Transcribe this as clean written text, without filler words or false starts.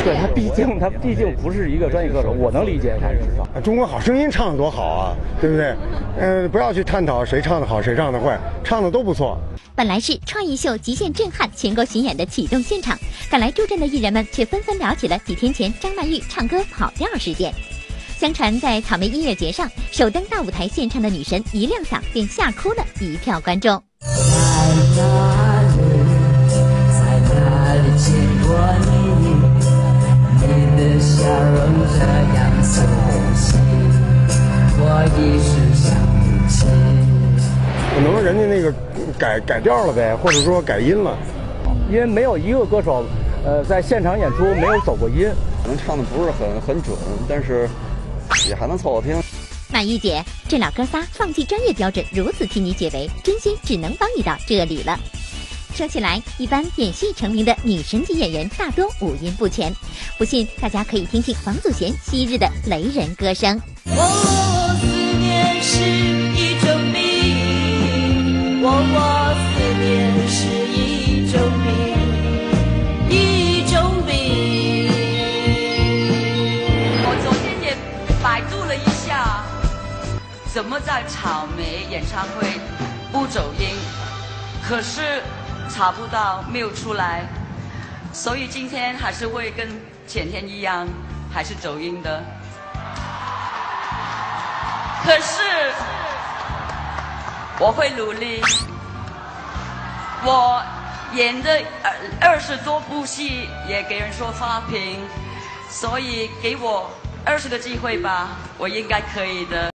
对他毕竟不是一个专业歌手，我能理解他是吧？ 中国好声音唱得多好啊，对不对？不要去探讨谁唱得好谁唱得坏，唱的都不错。 本来是创意秀极限震撼全国巡演的启动现场，赶来助阵的艺人们却纷纷聊起了几天前张曼玉唱歌跑调事件。相传在草莓音乐节上，首登大舞台献唱的女神一亮嗓便吓哭了一票观众。 在哪里见过你？你的笑容这样熟悉，我一时想不起。 可能人家那个改调了呗，或者说改音了， 因为没有一个歌手，在现场演出没有走过音， 可能唱的不是很准，但是也还能凑合听。 曼玉姐，这老哥仨放弃专业标准，如此替你解围，真心只能帮你到这里了。说起来，一般演戏成名的女神级演员大多五音不全，不信大家可以听听王祖贤昔日的雷人歌声。 思念是一种病，思念是一种病，一种病。 我昨天也百度了一下，怎么在草莓演唱会不走音，可是查不到，没有出来，所以今天还是会跟前天一样，还是走音的。可是我会努力，我演的20多部戏也给人说差评，所以给我20个机会吧，我应该可以的。